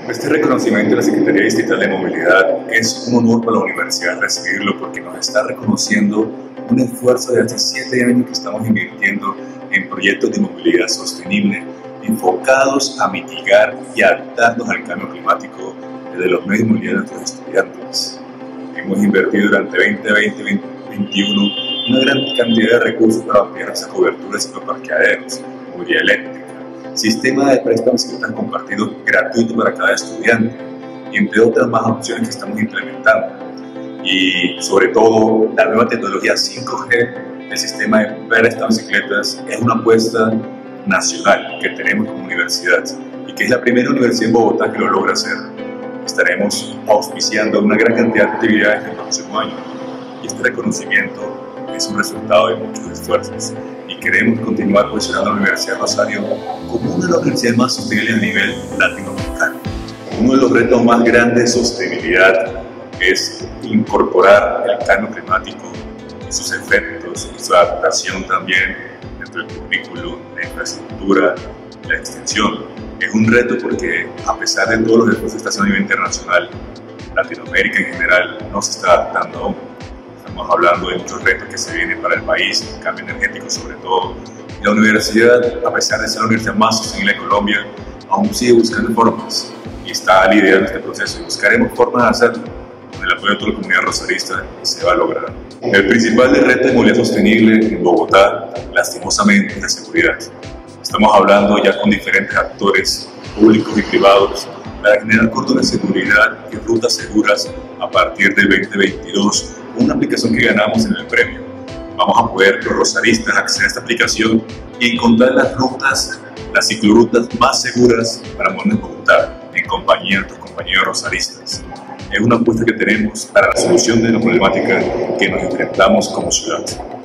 Este reconocimiento de la Secretaría Distrital de Movilidad es un honor para la universidad recibirlo porque nos está reconociendo un esfuerzo de hace 7 años que estamos invirtiendo en proyectos de movilidad sostenible enfocados a mitigar y adaptarnos al cambio climático desde los medios de movilidad de nuestros estudiantes. Hemos invertido durante 2020 y 2021 una gran cantidad de recursos para ampliar esa cobertura de cicloparqueaderos, movilidad eléctrica, sistema de préstamos y bicicletas compartidos gratuito para cada estudiante, y entre otras más opciones que estamos implementando. Y sobre todo, la nueva tecnología 5G del sistema de préstamos y bicicletas es una apuesta nacional que tenemos como universidad y que es la primera universidad en Bogotá que lo logra hacer. Estaremos auspiciando una gran cantidad de actividades en el próximo año y este reconocimiento es un resultado de muchos esfuerzos y queremos continuar posicionando a la Universidad de Rosario como una de las universidades más sostenibles a nivel latinoamericano. Uno de los retos más grandes de sostenibilidad es incorporar el cambio climático, sus efectos y su adaptación también dentro del currículo, la infraestructura, la extensión. Es un reto porque a pesar de todos los esfuerzos que está haciendo a nivel internacional, Latinoamérica en general no se está adaptando aún. Estamos hablando de muchos retos que se vienen para el país, el cambio energético sobre todo. Y la universidad, a pesar de ser la universidad más sostenible de Colombia, aún sigue buscando formas y está liderando este proceso. Y buscaremos formas de hacerlo. Con el apoyo de toda la comunidad rosarista se va a lograr. El principal reto de movilidad sostenible en Bogotá, lastimosamente, es la seguridad. Estamos hablando ya con diferentes actores públicos y privados para generar cordones de seguridad y rutas seguras a partir del 2022, una aplicación que ganamos en el premio. Vamos a poder los rosaristas acceder a esta aplicación y encontrar las rutas, las ciclorutas más seguras para movernos en Bogotá, en compañía de nuestros compañeros rosaristas. Es una apuesta que tenemos para la solución de la problemática que nos enfrentamos como ciudad.